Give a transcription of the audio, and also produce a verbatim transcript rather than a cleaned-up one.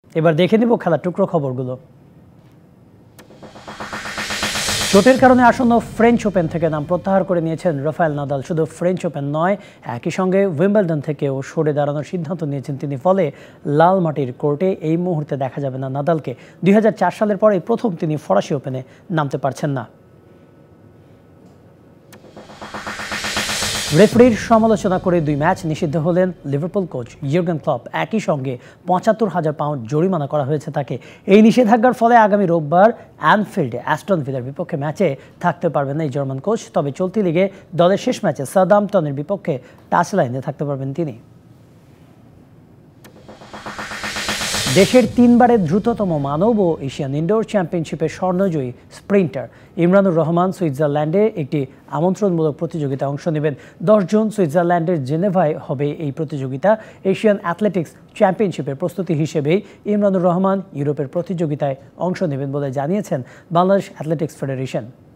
এবার দেখে নিব খেলার টুকরো খবরগুলো। চোটের কারণে আসন্ন ফ্রেঞ্চ ওপেন থেকে নাম প্রত্যাহার করে নিয়েছেন রাফায়েল নাদাল। শুধু ফ্রেঞ্চ ওপেন নয়, একই সঙ্গে উইম্বলডন থেকেও সরে দাঁড়ানোর সিদ্ধান্ত নিয়েছেন তিনি। ফলে লাল মাটির কোর্টে এই মুহূর্তে দেখা যাবে না নাদালকে। দুই হাজার চার সালের পরে প্রথম তিনি ফরাসি ওপেনে নামতে পারছেন না। রেফারির সমালোচনা করে দুই ম্যাচ নিষিদ্ধ হলেন লিভারপুল কোচ ইয়র্গেন ক্লপ। একই সঙ্গে পঁচাত্তর হাজার পাউন্ড জরিমানা করা হয়েছে তাকে। এই নিষেধাজ্ঞার ফলে আগামী রোববার অ্যানফিল্ডে অ্যাস্টন ভিলার বিপক্ষে ম্যাচে থাকতে পারবেন না এই জার্মান কোচ। তবে চলতি লিগে দলের শেষ ম্যাচে সাউদাম্পটনের বিপক্ষে টাচ লাইনে থাকতে পারবেন তিনি। দেশের তিনবারের দ্রুততম মানব ও এশিয়ান ইনডোর চ্যাম্পিয়নশিপের স্বর্ণজয়ী স্প্রিন্টার ইমরানুর রহমান সুইজারল্যান্ডে একটি আমন্ত্রণমূলক প্রতিযোগিতায় অংশ নেবেন। দশ জুন সুইজারল্যান্ডের জেনেভায় হবে এই প্রতিযোগিতা। এশিয়ান অ্যাথলেটিক্স চ্যাম্পিয়নশিপের প্রস্তুতি হিসেবেই ইমরানুর রহমান ইউরোপের প্রতিযোগিতায় অংশ নেবেন বলে জানিয়েছেন বাংলাদেশ অ্যাথলেটিক্স ফেডারেশন।